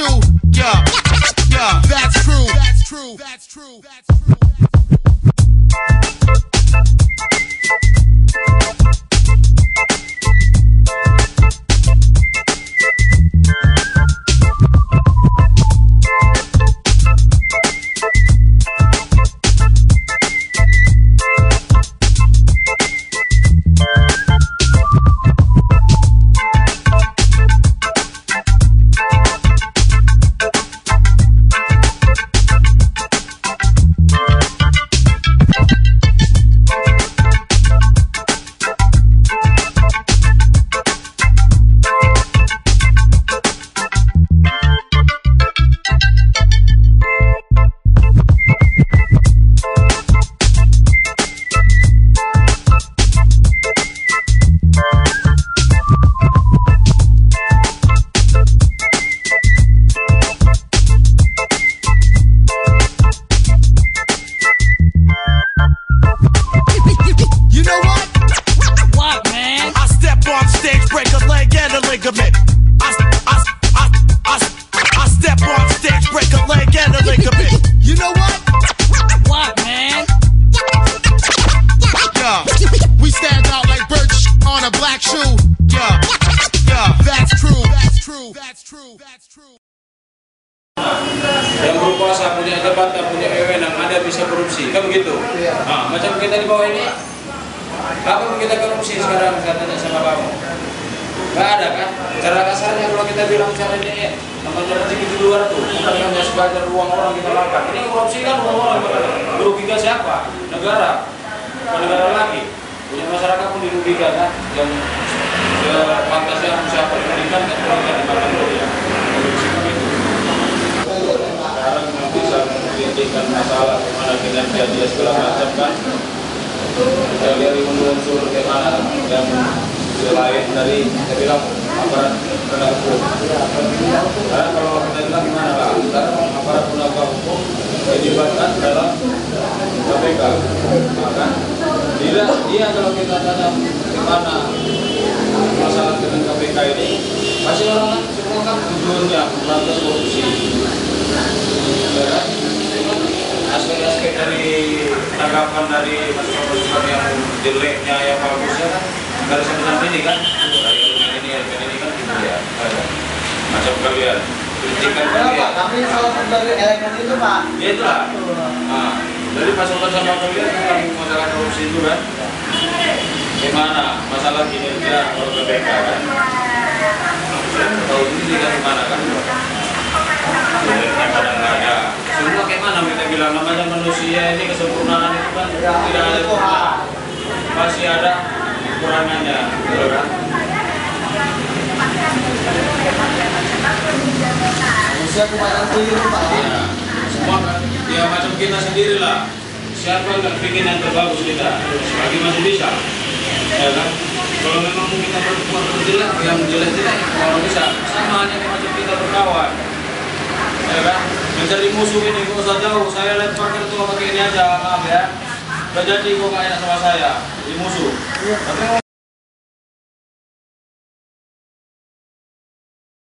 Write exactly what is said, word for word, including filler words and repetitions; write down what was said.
shoe. Yeah, yeah, that's true. That's true. That's true. That's true. Yang berkuasa, punya jabatan, punya wewenang, ada bisa korupsi, kan begitu? Nah, macam kita di bawah ini, apa kita korupsi sekarang katanya sama kamu? Gak ada kan? Cara kasarnya kalau kita bilang cara ini, namanya rezeki di luar tuh, bukan hanya sebagai uang orang kita makan. Ini korupsi kan uang orang, merugikan siapa? Negara, bukan negara lagi. Punya masyarakat pun dirugikan kan? Yang pantasnya siapa dirugikan, kan dirugikan di mana dia. Sekarang bisa menghentikan masalah kemana kinerja dia segala macam kan, kita lihat unsur kemana yang selain dari saya bilang aparat penegak hukum. Karena kalau kita bilang gimana lah, sekarang aparat penegak hukum dilibatkan dalam K P K, maka dia, dia kalau kita tanya kemana masalah dengan K P K ini, pasti orang kan semua kan tujuannya memberantas korupsi. Aspek-aspek dari tanggapan dari masyarakat yang jeleknya, yang bagusnya kan dari sebenarnya ini kan, dari ini, ini kan gitu ya, macam kalian kritikan kalian. Tapi soal dari elemen itu Pak. Ya itulah. Nah, dari pasukan sama kalian tentang masalah korupsi itu kan, gimana masalah kinerja K P K kan? Tahu ini kan gimana kan? Kadang ada semua kayak mana kita bilang namanya manusia ini kesempurnaan itu kan tidak ada Tuhan, masih ada kekurangannya, betul kan? Manusia kebanyakan sendiri Pak. Ya, semua kan, ya macam kita sendiri lah. Siapa yang ingin yang terbagus kita, selagi masih bisa, ya kan? Kalau memang kita berbuat jelek, yang jelek-jelek, kalau bisa sama aja macam kita berkawan. Ya kan, mencari musuh ini kok usah jauh, saya lempar itu pakai ini aja, maaf ya. Udah jadi kok gak enak sama saya, jadi musuh. Tapi